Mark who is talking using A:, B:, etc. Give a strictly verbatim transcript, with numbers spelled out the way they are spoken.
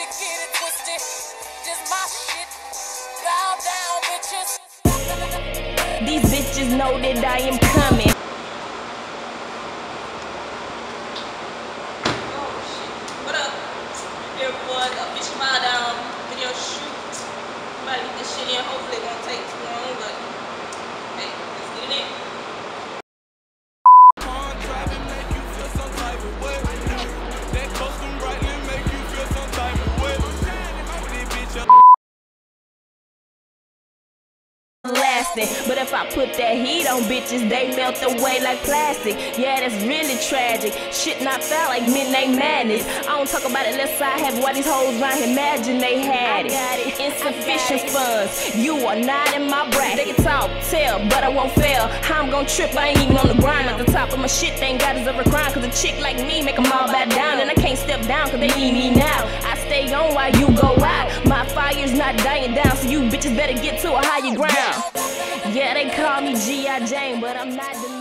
A: shit, get it twisted. Just my shit. Bow down, bitches.
B: These bitches know that I am coming.
C: Oh shit. What up? Here for the official bow down video shoot. About to get this shit in. Hopefully it won't take too long, but hey, let's get it in.
B: Lasting, but if I put that heat on bitches, they melt away like plastic. Yeah, that's really tragic. Shit not foul like Midnight Madness. I don't talk about it unless I have it. Why these hoes round imagine they had it. Insufficient funds, you are not in my bracket. They can talk, tell, but I won't fail. How I'm gon' trip, I ain't even on the grind. At the top of my shit, they ain't got deserve a crime. Cause a chick like me make them all back down. And I can't step down cause they need me now. I stay on while you go out. My fire's not dying down, so you bitches better get to a higher ground. Yeah, they call me G I Jane, but I'm not the